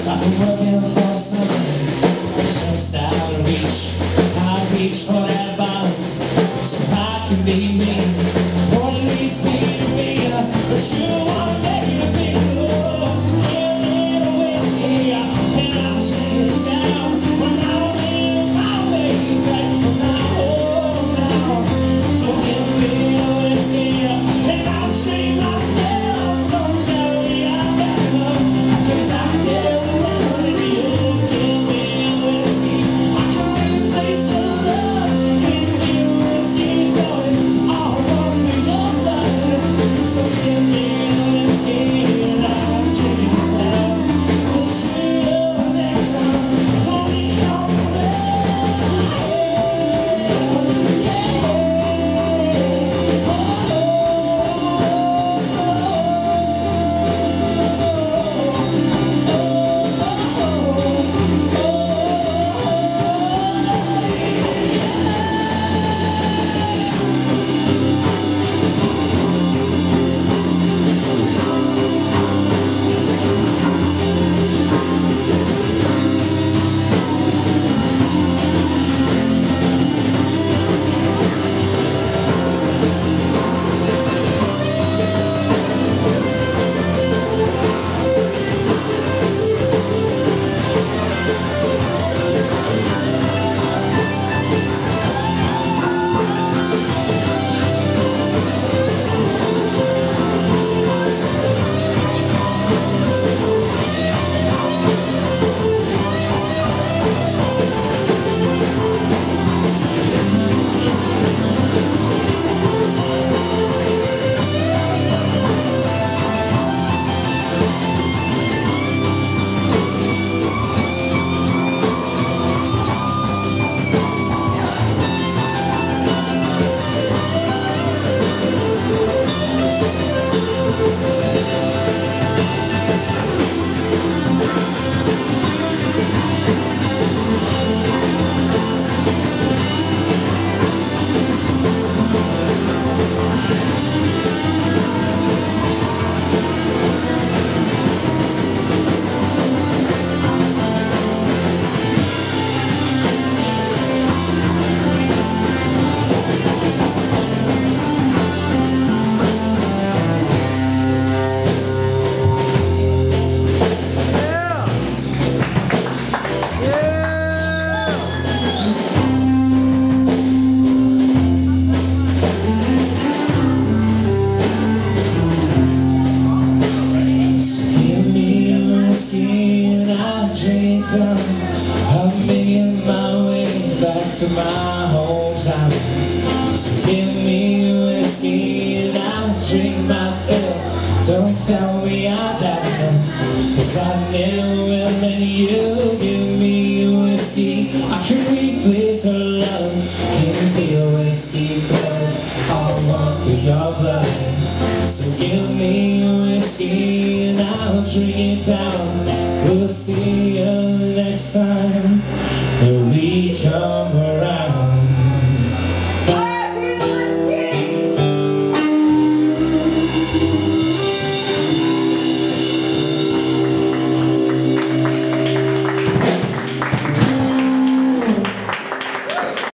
I've been working for something that's just out of reach. I reach for that bottle so I can be me, or at least be me. But you wanna make it be. Oh, give me a whiskey and I'll take it down. When I'm in my way back from my hometown, so give me a whiskey and I'll shake my tail. Don't tell me I never, 'cause I never wanted you. Give me a whiskey, I can replace your love. Give me a whiskey, going all over your blood. So give me a whiskey and I'll take it down. We'll see you next time when we come I'm making my way back to my hometown. So give me a whiskey and I'll drink my fill. Don't tell me I'm down, 'cause I never will let you. Give me a whiskey, I can replace her love. Give me a whiskey for all one for your blood. So give me a whiskey and I'll drink it down. We'll see you next time that we come around.